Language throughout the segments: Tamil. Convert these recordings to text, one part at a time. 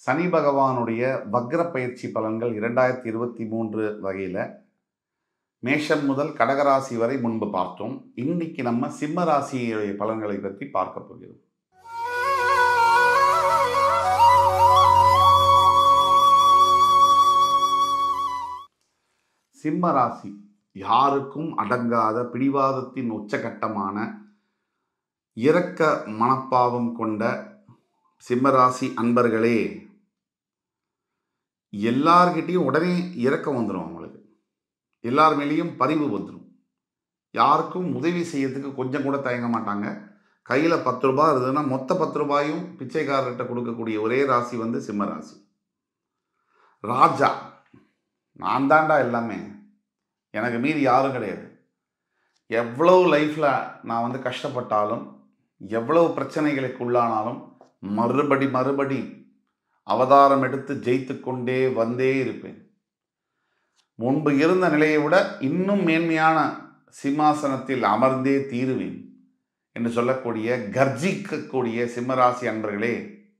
சனி பகவானுடைய வக்ர பயிற்சி பலன்கள் 2023 வகையில் மேஷம் முதல் கடகராசி வரை முன்பு பார்த்தோம். இன்னைக்கு நம்ம சிம்ம ராசியுடைய பலன்களை பற்றி பார்க்க போகிறோம். சிம்ம ராசி யாருக்கும் அடங்காத பிடிவாதத்தின் உச்சகட்டமான இரக்க மனப்பாவம் கொண்ட சிம்மராசி அன்பர்களே, எல்லார்கிட்டையும் உடனே இரக்கம் வந்துடும். அவங்களுக்கு எல்லார் மேலேயும் பரிவு வந்துடும். யாருக்கும் உதவி செய்யறதுக்கு கொஞ்சம் கூட தயங்க மாட்டாங்க. கையில் 10 ரூபாய் இருந்ததுன்னா மொத்த 10 ரூபாயும் பிச்சைக்காரர்கிட்ட கொடுக்கக்கூடிய ஒரே ராசி சிம்ம ராசி. ராஜா, நான் தாண்டா எல்லாமே, எனக்கு மீறி யாரும் கிடையாது. எவ்வளவு லைஃப்பில் நான் கஷ்டப்பட்டாலும், எவ்வளவு பிரச்சனைகளுக்கு உள்ளானாலும் மறுபடி அவதாரம் எடுத்து ஜெயித்து கொண்டே வந்தே இருப்பேன். முன்பு இருந்த நிலையை விட இன்னும் மேன்மையான சிம்மாசனத்தில் அமர்ந்தே தீருவேன் என்று சொல்லக்கூடிய கர்ஜிக்கக்கூடிய சிம்மராசி அன்பர்களே,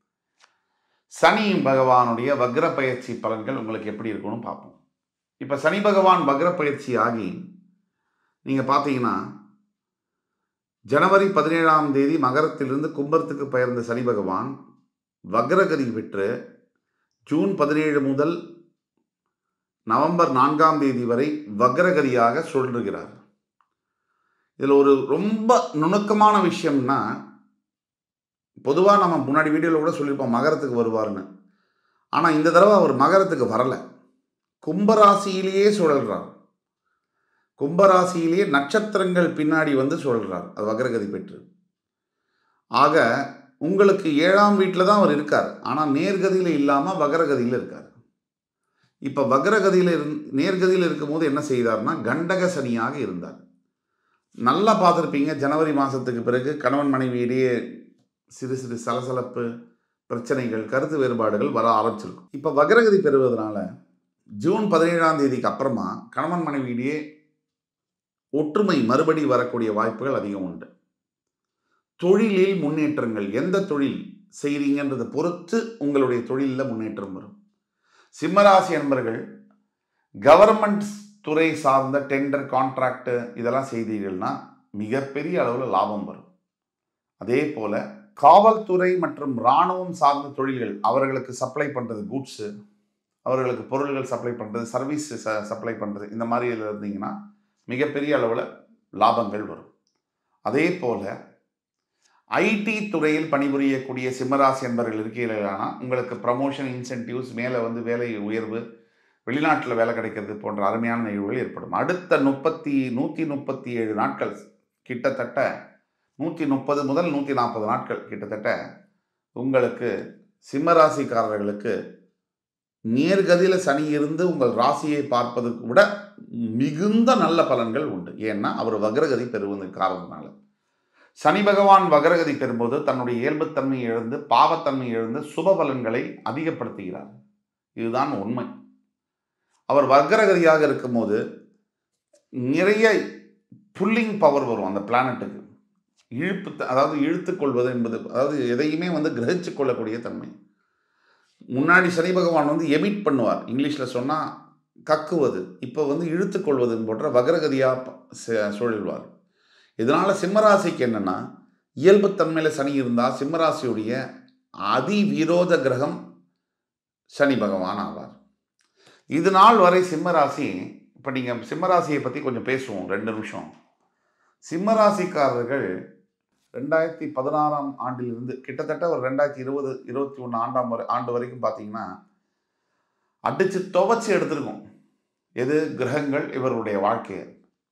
சனி பகவானுடைய வக்ர பயிற்சி பலன்கள் உங்களுக்கு எப்படி இருக்குன்னு பார்ப்போம். இப்போ சனி பகவான் வக்ர பயிற்சி ஆகி நீங்கள் பார்த்தீங்கன்னா, ஜனவரி 17ஆம் தேதி மகரத்திலிருந்து கும்பத்துக்கு பெயர்ந்த சனி பகவான் வக்ரகதி பெற்று ஜூன் 17 முதல் நவம்பர் 4ஆம் தேதி வரை வக்ரகதியாக சொல்லுகிறார். இதில் ஒரு ரொம்ப நுணுக்கமான விஷயம்னா, பொதுவாக நம்ம முன்னாடி வீடியோவில் கூட சொல்லியிருப்போம் மகரத்துக்கு வருவார்னு. ஆனால் இந்த தடவை அவர் மகரத்துக்கு வரலை, கும்பராசியிலேயே சுழல்றார். கும்பராசியிலேயே நட்சத்திரங்கள் பின்னாடி சுழல்றார். அது வக்ரகதி பெற்று. ஆக உங்களுக்கு 7ஆம் வீட்டில் தான் அவர் இருக்கார். ஆனால் நேர்கதியில் இல்லாமல் வக்ரகதியில் இருக்கார். இப்போ வக்ரகதியில் நேர்கதியில் இருக்கும்போது என்ன செய்தார்னா, கண்டக சனியாக இருந்தார். நல்லா பார்த்துருப்பீங்க, ஜனவரி மாதத்துக்கு பிறகு கணவன் மனைவியிடையே சிறு சிறு சலசலப்பு பிரச்சனைகள், கருத்து வேறுபாடுகள் வர ஆரம்பிச்சிருக்கும். இப்போ வக்ரகதி பெறுவதனால ஜூன் 17ஆம் தேதிக்கு அப்புறமா கணவன் மனைவியிடையே ஒற்றுமை மறுபடி வரக்கூடிய வாய்ப்புகள் அதிகம் உண்டு. தொழிலில் முன்னேற்றங்கள், எந்த தொழில் செய்கிறீங்கன்றதை பொறுத்து உங்களுடைய தொழிலில் முன்னேற்றம் வரும். சிம்மராசி என்பர்கள் கவர்மெண்ட் துறை சார்ந்த டெண்டர், கான்ட்ராக்டு இதெல்லாம் செய்தீர்கள்னா மிகப்பெரிய அளவில் லாபம் வரும். அதே போல் காவல்துறை மற்றும் இராணுவம் சார்ந்த தொழில்கள், அவர்களுக்கு சப்ளை பண்ணுறது, கூட்ஸு, அவர்களுக்கு பொருள்கள் சப்ளை பண்ணுறது, சர்வீஸ் சப்ளை பண்ணுறது, இந்த மாதிரி இதில் இருந்தீங்கன்னா மிகப்பெரிய அளவில் லாபங்கள் வரும். அதே போல் ஐடி துறையில் பணிபுரியக்கூடிய சிம்மராசி என்பவர்கள் இருக்கிறீர்களானா உங்களுக்கு ப்ரமோஷன், இன்சென்டிவ்ஸ், மேலே வேலை உயர்வு, வெளிநாட்டில் வேலை கிடைக்கிறது போன்ற அருமையான நிகழ்வுகள் ஏற்படும். அடுத்த 137 நாட்கள், கிட்டத்தட்ட 130 முதல் 140 நாட்கள் கிட்டத்தட்ட உங்களுக்கு சிம்மராசிக்காரர்களுக்கு நேர்கதியில் சனி இருந்து உங்கள் ராசியை பார்ப்பதற்கு விட மிகுந்த நல்ல பலன்கள் உண்டு. ஏன்னா அவர் வக்ரகதி பெறுவது காரணத்தினால. சனி பகவான் வக்ரகதி பெறும்போது தன்னுடைய இயல்புத்தன்மை இழந்து, பாவத்தன்மை இழந்து சுப பலன்களை அதிகப்படுத்துகிறார். இதுதான் உண்மை. அவர் வக்ரகதியாக இருக்கும்போது நிறைய புல்லிங் பவர் வரும் அந்த பிளானட்டுக்கு. அதாவது இழுத்துக்கொள்வது என்பது, அதாவது எதையுமே கிரகிச்சு கொள்ளக்கூடிய தன்மை. முன்னாடி சனி பகவான் எமிட் பண்ணுவார், இங்கிலீஷில் சொன்னால் கக்குவது. இப்போ இழுத்துக்கொள்வது போன்ற வக்ரகதியாக சுழல்வார். இதனால் சிம்மராசிக்கு என்னென்னா, இயல்புத்தன்மையில் சனி இருந்தால் சிம்மராசியுடைய அதிவிரோத கிரகம் சனி பகவான் ஆவார். இது நாள் வரை சிம்மராசி, இப்போ நீங்கள் சிம்மராசியை பற்றி கொஞ்சம் பேசுவோம் 2 நிமிஷம். சிம்மராசிக்காரர்கள் 2016ஆம் ஆண்டிலிருந்து கிட்டத்தட்ட ஒரு 2020-21 ஆண்டு வரைக்கும் பார்த்தீங்கன்னா அடித்து துவச்சி எடுத்திருக்கும். எது கிரகங்கள் இவருடைய வாழ்க்கையை.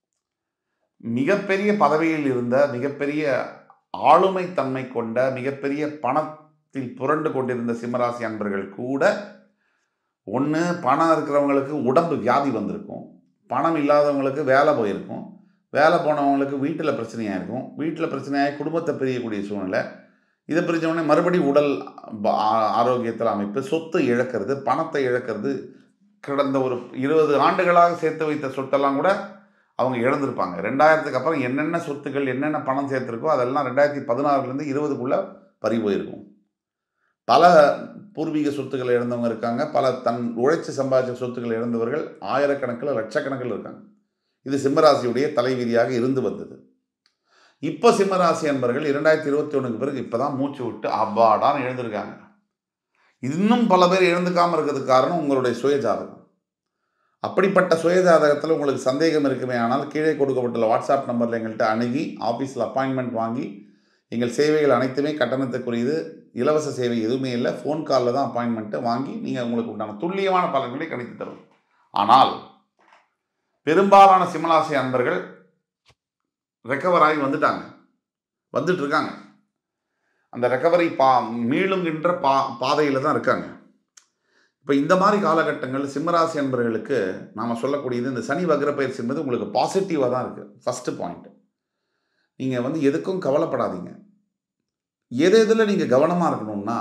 மிகப்பெரிய பதவியில் இருந்த, மிகப்பெரிய ஆளுமை தன்மை கொண்ட, மிகப்பெரிய பணத்தில் புரண்டு கொண்டிருந்த சிம்மராசி அன்பர்கள் கூட ஒன்று பணம் இருக்கிறவங்களுக்கு உடம்பு வியாதி வந்திருக்கும், பணம் இல்லாதவங்களுக்கு வேலை போயிருக்கும், வேலை போனவங்களுக்கு வீட்டில் பிரச்சனையாக இருக்கும், வீட்டில் பிரச்சனையாக குடும்பத்தை பிரியக்கூடிய சூழ்நிலை, இதை பிரித்தவொடனே மறுபடியும் உடல் ஆரோக்கியத்தில் அமைப்பு, சொத்து இழக்கிறது, பணத்தை இழக்கிறது. கடந்த ஒரு 20 ஆண்டுகளாக சேர்த்து வைத்த சொத்தெல்லாம் கூட அவங்க இழந்திருப்பாங்க. 2000க்கு அப்புறம் என்னென்ன சொத்துக்கள், என்னென்ன பணம் சேர்த்துருக்கோ அதெல்லாம் 2016லேருந்து 20க்குள்ளே பறி போயிருக்கும். பல பூர்வீக சொத்துக்களை இழந்தவங்க இருக்காங்க, பல தன் உழைச்சி சம்பாதிச்ச சொத்துக்களை இழந்தவர்கள் ஆயிரக்கணக்கில் லட்சக்கணக்கில் இருக்காங்க. இது சிம்மராசியுடைய தலைவிதியாக இருந்து வந்தது. இப்போ சிம்மராசி அன்பர்கள் 2021க்கு பிறகு இப்போ தான் மூச்சு விட்டு அப்பாடான்னு எழுந்திருக்காங்க. இன்னும் பல பேர் எழுந்துக்காமல் இருக்கிறதுக்கு காரணம் உங்களுடைய சுயஜாதகம். அப்படிப்பட்ட சுயஜாதகத்தில் உங்களுக்கு சந்தேகம் இருக்குமே ஆனால் கீழே கொடுக்கப்பட்டுள்ள வாட்ஸ்அப் நம்பரில் எங்கள்கிட்ட அணுகி ஆஃபீஸில் அப்பாயின்மெண்ட் வாங்கி, எங்கள் சேவைகள் அனைத்துமே கட்டணத்துக்குரியது, இலவச சேவை எதுவுமே இல்லை, ஃபோன் காலில் தான் அப்பாயின்மெண்ட்டை வாங்கி நீங்கள் உங்களுக்கு உண்டான துல்லியமான பலன்களை கணித்து தரும். ஆனால் பெரும்பாலான சிம்மராசி அன்பர்கள் ரெக்கவர் ஆகி வந்துட்டு இருக்காங்க. அந்த ரெக்கவரி மீளுங்கின்ற பாதையில் தான் இருக்காங்க. இப்போ இந்த மாதிரி காலகட்டங்கள் சிம்மராசி அன்பர்களுக்கு நாம் சொல்லக்கூடியது, இந்த சனி வக்ர பயிற்சி என்பது உங்களுக்கு பாசிட்டிவாக தான் இருக்குது. ஃபஸ்ட்டு பாயிண்ட், நீங்கள் எதுக்கும் கவலைப்படாதீங்க. எதில் நீங்கள் கவனமாக இருக்கணும்னா,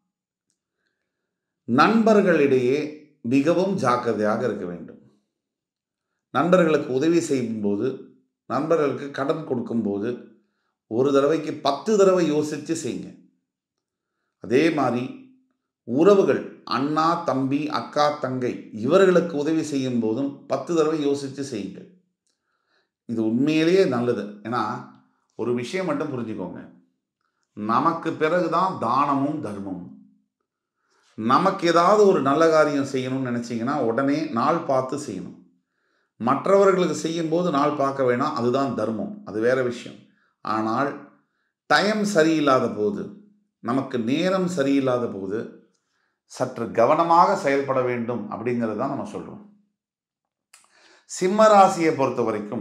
நண்பர்களிடையே மிகவும் ஜாக்கிரதையாக இருக்க வேண்டும். நண்பர்களுக்கு உதவி செய்யும்போது, நண்பர்களுக்கு கடன் கொடுக்கும்போது ஒரு தடவைக்கு 10 தடவை யோசித்து செய்யுங்க. அதே மாதிரி உறவுகள், அண்ணா தம்பி அக்கா தங்கை, இவர்களுக்கு உதவி செய்யும் போதும் 10 தடவை யோசித்து செய்யுங்கள். இது உண்மையிலேயே நல்லது. ஏன்னா ஒரு விஷயம் மட்டும் புரிஞ்சுக்கோங்க, நமக்கு பிறகுதான் தானமும் தர்மமும். நமக்கு ஏதாவது ஒரு நல்ல காரியம் செய்யணும்னு நினச்சிங்கன்னா உடனே நாள் பார்த்து செய்யணும். மற்றவர்களுக்கு செய்யும்போது நாள் பார்க்க வேணாம், அதுதான் தர்மம், அது வேற விஷயம். ஆனால் டைம் சரியில்லாத போது, நமக்கு நேரம் சரியில்லாத போது சற்று கவனமாக செயல்பட வேண்டும் அப்படிங்கிறது தான் நம்ம சொல்கிறோம். சிம்ம ராசியை பொறுத்த வரைக்கும்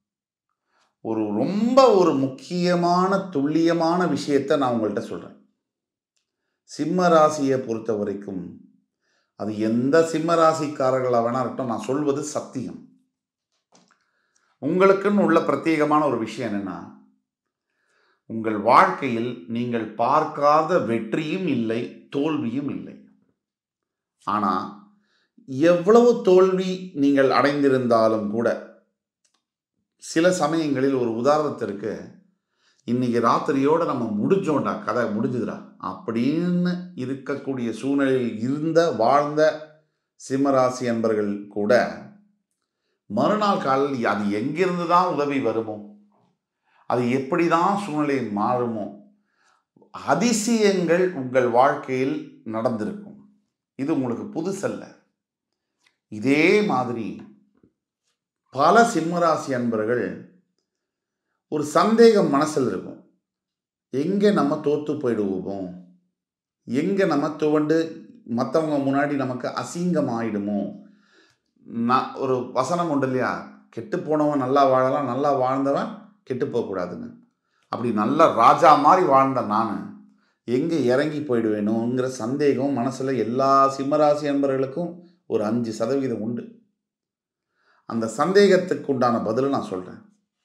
ரொம்ப முக்கியமான துல்லியமான விஷயத்தை நான் உங்கள்கிட்ட சொல்கிறேன். சிம்ம ராசியை பொறுத்த வரைக்கும் அது எந்த சிம்ம ராசிக்காரர்களாக வேணா இருக்கட்டும், நான் சொல்வது சத்தியம். உங்களுக்குன்னு உள்ள பிரத்யேகமான ஒரு விஷயம் என்னன்னா, உங்கள் வாழ்க்கையில் நீங்கள் பார்க்காத வெற்றியும் இல்லை, தோல்வியும் இல்லை. ஆனால் எவ்வளவு தோல்வி நீங்கள் அடைந்திருந்தாலும் கூட, சில சமயங்களில் ஒரு உதாரணத்திற்கு, இன்னைக்கு ராத்திரியோடு நம்ம முடிஞ்சோண்டா, கதை முடிஞ்சுதுடா அப்படின்னு இருக்கக்கூடிய சூழ்நிலையில் வாழ்ந்த சிம்மராசி என்பர்கள் கூட மறுநாள் காலையில் அது எங்கிருந்து தான் உதவி வருமோ, அது எப்படி தான் சூழ்நிலை மாறுமோ, அதிசயங்கள் உங்கள் வாழ்க்கையில் நடந்திருக்கும். இது உங்களுக்கு புதுசல்ல. இதே மாதிரி பல சிம்மராசி அன்பர்கள் ஒரு சந்தேகம் மனசில் இருக்கும், எங்கே நம்ம தோற்று போயிடுவோமோ, எங்கே நம்ம துவண்டு மற்றவங்க முன்னாடி நமக்கு அசிங்கம் ஆயிடுமோ. ஒரு வசனம் உண்டு இல்லையா, கெட்டு போனவன் நல்லா வாழலாம், நல்லா வாழ்ந்தவன் கெட்டு போகக்கூடாதுன்னு. அப்படி நல்ல ராஜா மாதிரி வாழ்ந்த நான் எங்கே இறங்கி போயிடுவேணுங்கிற சந்தேகம் மனசில் எல்லா சிம்மராசி அன்பர்களுக்கும் ஒரு 5% உண்டு. அந்த சந்தேகத்துக்கு உண்டான பதிலை நான் சொல்கிறேன்.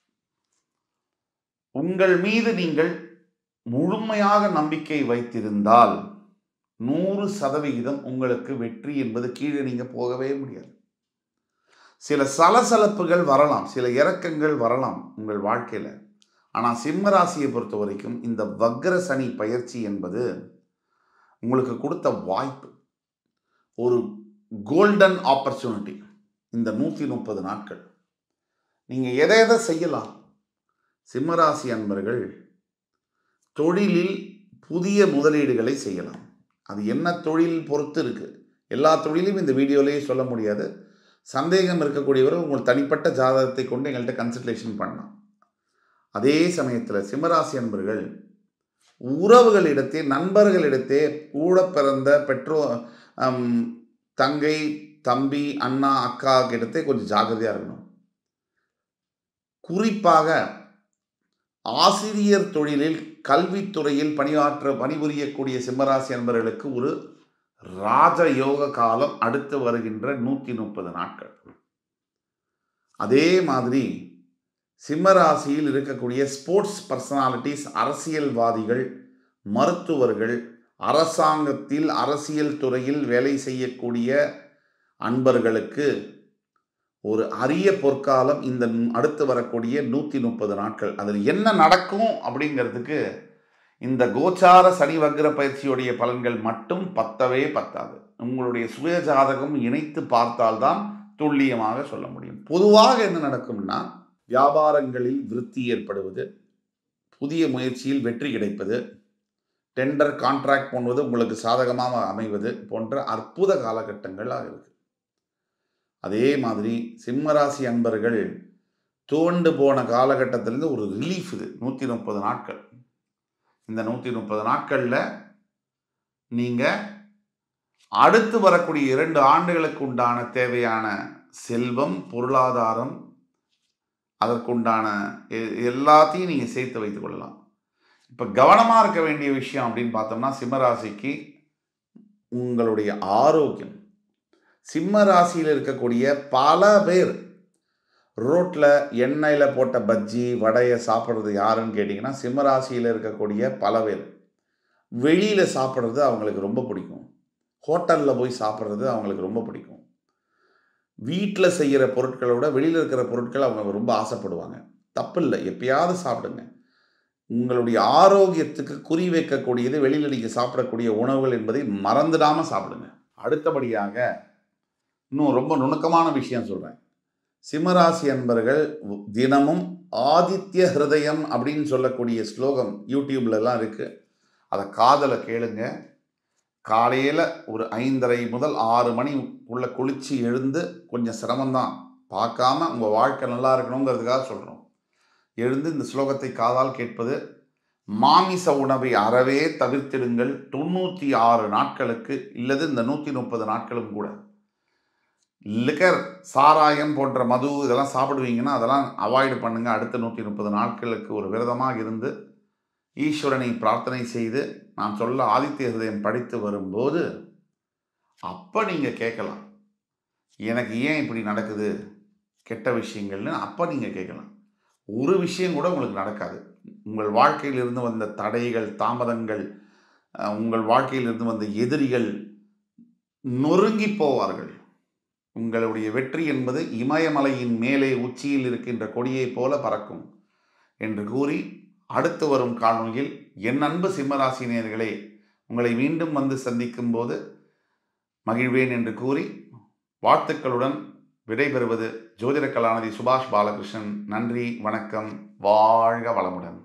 உங்கள் மீது நீங்கள் முழுமையாக நம்பிக்கை வைத்திருந்தால் 100% உங்களுக்கு வெற்றி என்பது கீழே நீங்கள் போகவே முடியாது. சில சலசலப்புகள் வரலாம், சில இறக்கங்கள் வரலாம் உங்கள் வாழ்க்கையில். ஆனால் சிம்மராசியை பொறுத்த வரைக்கும் இந்த வக்ர சனி பயிற்சி என்பது உங்களுக்கு கொடுத்த வாய்ப்பு, ஒரு கோல்டன் ஆப்பர்ச்சுனிட்டி. இந்த 130 நாட்கள் நீங்கள் எதை செய்யலாம். சிம்மராசி அன்பர்கள் தொழிலில் புதிய முதலீடுகளை செய்யலாம். அது என்ன தொழில் பொறுத்து இருக்குது. எல்லா தொழிலும் இந்த வீடியோலேயே சொல்ல முடியாது. சந்தேகம் இருக்கக்கூடியவர்கள் உங்கள் தனிப்பட்ட ஜாதகத்தை கொண்டு எங்கள்கிட்ட கன்சல்டேஷன் பண்ணலாம். அதே சமயத்தில் சிம்மராசி அன்பர்கள் உறவுகளிடத்தே, நண்பர்களிடத்தே, கூட பிறந்த தங்கை தம்பி அண்ணா அக்கா கிட்டத்தே கொஞ்சம் ஜாக்கிரதையாக இருக்கணும். குறிப்பாக ஆசிரியர் தொழிலில் கல்வித்துறையில் பணிபுரியக்கூடிய சிம்மராசி அன்பர்களுக்கு ஒரு ராஜயோக காலம் அடுத்து வருகின்ற 130 நாட்கள். அதே மாதிரி சிம்மராசியில் இருக்கக்கூடிய ஸ்போர்ட்ஸ் பர்சனாலிட்டிஸ், அரசியல்வாதிகள், மருத்துவர்கள், அரசாங்கத்தில் அரசியல் துறையில் வேலை செய்யக்கூடிய அன்பர்களுக்கு ஒரு அரிய பொற்காலம் இந்த அடுத்து வரக்கூடிய 130 நாட்கள். அதில் என்ன நடக்கும் அப்படிங்கிறதுக்கு இந்த கோச்சார சனி வக்ர பயிற்சியுடைய பலன்கள் மட்டும் பத்தவே பத்தாது. உங்களுடைய சுய ஜாதகம் இணைத்து பார்த்தால்தான் துல்லியமாக சொல்ல முடியும். பொதுவாக என்ன நடக்கும்னா, வியாபாரங்களில் விருத்தி ஏற்படுவது, புதிய முயற்சியில் வெற்றி கிடைப்பது, டெண்டர் கான்ட்ராக்ட் போன்றது உங்களுக்கு சாதகமாக அமைவது போன்ற அற்புத காலகட்டங்களாக இருக்கு. அதே மாதிரி சிம்மராசி அன்பர்கள் துவண்டு போன காலகட்டத்திலிருந்து ஒரு ரிலீஃப் இது 130 நாட்கள். இந்த 130 நாட்களில் நீங்கள் அடுத்து வரக்கூடிய 2 ஆண்டுகளுக்கு உண்டான தேவையான செல்வம், பொருளாதாரம், அதற்குண்டான எல்லாத்தையும் நீங்கள் சேர்த்து வைத்துக் கொள்ளலாம். இப்போ கவனமாக இருக்க வேண்டிய விஷயம் அப்படின்னு பார்த்தோம்னா, சிம்மராசிக்கு உங்களுடைய ஆரோக்கியம். சிம்ம ராசியில் இருக்கக்கூடிய பல பேர் ரோட்டில் எண்ணெயில் போட்ட பஜ்ஜி வடையை சாப்பிட்றது யாருன்னு கேட்டிங்கன்னா, சிம்ம ராசியில் இருக்கக்கூடிய பல பேர். வெளியில் சாப்பிட்றது அவங்களுக்கு ரொம்ப பிடிக்கும். ஹோட்டலில் போய் சாப்பிட்றது அவங்களுக்கு ரொம்ப பிடிக்கும். வீட்டில் செய்கிற பொருட்களை விட வெளியில் இருக்கிற பொருட்கள் அவங்க ரொம்ப ஆசைப்படுவாங்க. தப்பு இல்லை, எப்பயாவது சாப்பிடுங்க. உங்களுடைய ஆரோக்கியத்துக்கு குறி வைக்கக்கூடியது வெளியில் நீங்கள் சாப்பிடக்கூடிய உணவுகள் என்பதை மறந்துடாமல் சாப்பிடுங்க. அடுத்தபடியாக இன்னும் ரொம்ப நுணுக்கமான விஷயம் சொல்கிறேன். சிம்மராசி அன்பர்கள் தினமும் ஆதித்ய ஹிருதயம் அப்படின்னு சொல்லக்கூடிய ஸ்லோகம் யூடியூப்லலாம் இருக்குது. அதை காதலை கேளுங்க. காலையில் ஒரு 5:30 முதல் 6 மணி உள்ள குளித்து எழுந்து, கொஞ்சம் சிரமம்தான், பார்க்காம உங்கள் வாழ்க்கை நல்லா இருக்கணுங்கிறதுக்காக சொல்கிறோம். எழுந்து இந்த ஸ்லோகத்தை காதால் கேட்பது. மாமிச உணவை அறவே தவிர்த்திடுங்கள் 96 நாட்களுக்கு, இல்லது இந்த 130 நாட்களும் கூட. லிக்கர், சாராயம் போன்ற மது இதெல்லாம் சாப்பிடுவீங்கன்னா அதெல்லாம் அவாய்டு பண்ணுங்கள். அடுத்த 130 நாட்களுக்கு ஒரு விரதமாக இருந்து ஈஸ்வரனை பிரார்த்தனை செய்து நான் சொல்ல ஆதித்ய ஹிருதயம் படித்து வரும்போது அப்போ நீங்கள் கேட்கலாம், எனக்கு ஏன் இப்படி நடக்குது கெட்ட விஷயங்கள்னு. அப்போ நீங்கள் கேட்கலாம். ஒரு விஷயம் கூட உங்களுக்கு நடக்காது. உங்கள் வாழ்க்கையில் இருந்து வந்த தடைகள், தாமதங்கள், உங்கள் வாழ்க்கையில் இருந்து வந்த எதிரிகள் நொறுங்கி போவார்கள். உங்களுடைய வெற்றி என்பது இமயமலையின் மேலே உச்சியில் இருக்கின்ற கொடியைப் போல பறக்கும் என்று கூறி, அடுத்து வரும் காணொளியில் என் அன்பு சிம்மராசி நேயர்களே உங்களை மீண்டும் வந்து சந்திக்கும் போது மகிழ்வேன் என்று கூறி வாழ்த்துக்களுடன் விடைபெறுவது ஜோதிட கலாநிதி சுபாஷ் பாலகிருஷ்ணன். நன்றி, வணக்கம், வாழ்க வளமுடன்.